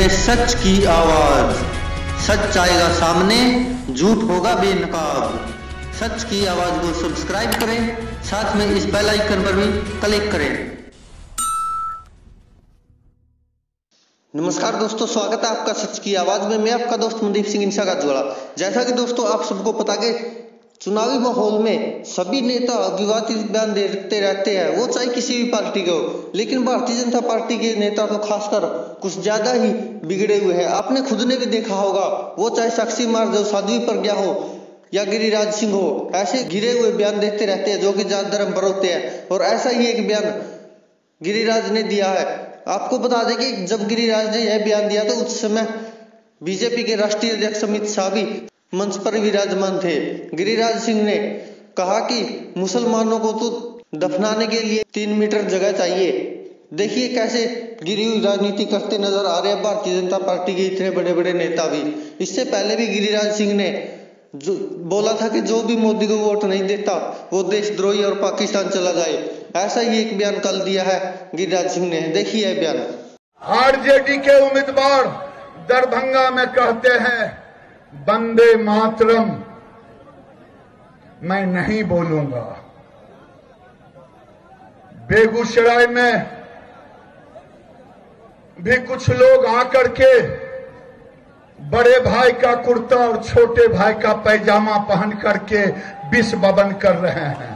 है सच की आवाज। सच आएगा सामने, झूठ होगा बेनकाब। सच की आवाज को सब्सक्राइब करें, साथ में इस बेल आइकन पर भी क्लिक करें। नमस्कार दोस्तों, स्वागत है आपका सच की आवाज में। मैं आपका दोस्त मनदीप सिंह इंसा गाजवाड़ा। जैसा कि दोस्तों आप सबको पता कि चुनावी माहौल में सभी नेता विवादित बयान देते रहते हैं, वो चाहे किसी भी पार्टी के हो, लेकिन भारतीय जनता पार्टी के नेता तो खासकर कुछ ज्यादा ही बिगड़े हुए हैं। आपने खुद ने भी देखा होगा, वो चाहे साक्षी मार्ग साध्वी प्रज्ञा हो या गिरिराज सिंह हो, ऐसे गिरे हुए बयान देते रहते हैं जो कि जात धर्म पर होते हैं। और ऐसा ही एक बयान गिरिराज ने दिया है। आपको बता दें कि जब गिरिराज ने यह बयान दिया तो उस समय बीजेपी के राष्ट्रीय अध्यक्ष अमित शाह भी मंच पर विराजमान थे। गिरिराज सिंह ने कहा कि मुसलमानों को तो दफनाने के लिए 3 मीटर जगह चाहिए। देखिए कैसे गिरी हुई राजनीति करते नजर आ रहे हैं भारतीय जनता पार्टी के इतने बड़े बड़े नेता भी। इससे पहले भी गिरिराज सिंह ने जो बोला था कि जो भी मोदी को वोट नहीं देता वो देशद्रोही और पाकिस्तान चला जाए। ऐसा ही एक बयान कल दिया है गिरिराज सिंह ने। देखिए यह बयान। आरजेडी के उम्मीदवार दरभंगा में कहते हैं वंदे मातरम, मैं नहीं बोलूंगा। बेगूसराय में भी कुछ लोग आकर के बड़े भाई का कुर्ता और छोटे भाई का पैजामा पहन करके विष बबन कर रहे हैं।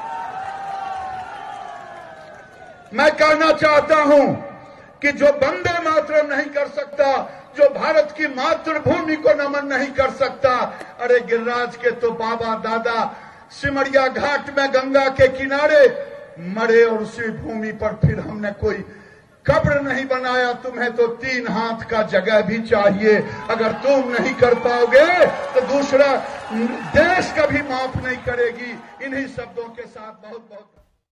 मैं कहना चाहता हूं कि जो वंदे मातरम नहीं कर सकता, जो भारत की मातृभूमि को नमन नहीं कर सकता, अरे गिरिराज के तो बाबा दादा सिमरिया घाट में गंगा के किनारे मरे और उसी भूमि पर फिर हमने कोई कब्र नहीं बनाया। तुम्हें तो 3 हाथ का जगह भी चाहिए। अगर तुम नहीं कर पाओगे तो दूसरा देश कभी माफ नहीं करेगी। इन्हीं शब्दों के साथ बहुत बहुत